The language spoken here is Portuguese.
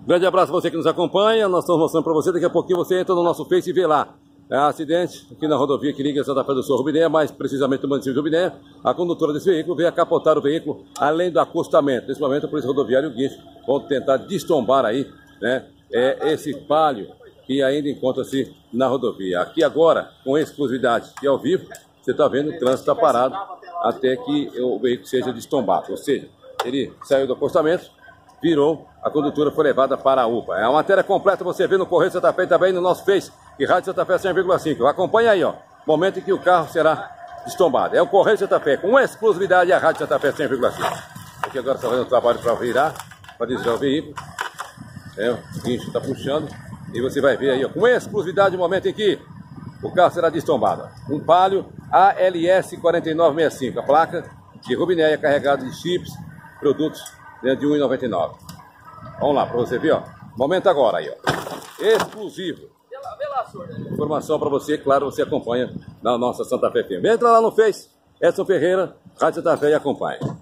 Grande abraço a você que nos acompanha. Nós estamos mostrando para você. Daqui a pouquinho você entra no nosso Face e vê lá. É um acidente aqui na rodovia que liga Santa Fé do Sul Rubinéia, mais precisamente no município de Rubinéia. A condutora desse veículo veio a capotar o veículo além do acostamento. Nesse momento, a Polícia Rodoviária e o guincho vão tentar destombar aí, né, esse palio que ainda encontra-se na rodovia. Aqui agora, com exclusividade e ao vivo, você está vendo o trânsito está parado até que o veículo seja destombado. Ou seja, ele saiu do acostamento, virou, a condutora foi levada para a UPA. É a matéria completa, você vê no Correio Santa Fé e também no nosso Face, e Rádio Santa Fé 100,5. Acompanha aí, ó, momento em que o carro será destombado. É o Correio Santa Fé, com exclusividade, e a Rádio Santa Fé 100,5. Aqui agora está fazendo o trabalho para virar, para desviar o veículo. O guincho está puxando, e você vai ver aí, ó, com exclusividade, o momento em que o carro será destombado. Um Palio ALS 4965, a placa de Rubinéia, carregado de chips, produtos, né, de R$ 1,99. Vamos lá, para você ver, ó. Momento agora aí, ó. Exclusivo. Informação para você, claro, você acompanha na nossa Santa Fé FM. Entra lá no Face, Edson Ferreira, Rádio Santa Fé e acompanha.